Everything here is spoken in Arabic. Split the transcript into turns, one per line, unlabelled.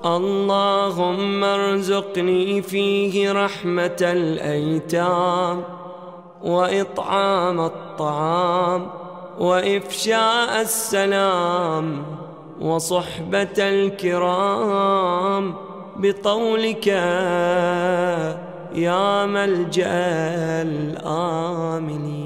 اللهم ارزقني فيه رحمة الأيتام وإطعام الطعام وإفشاء السلام وصحبة الكرام بطولك يا ملجأ الآمنين.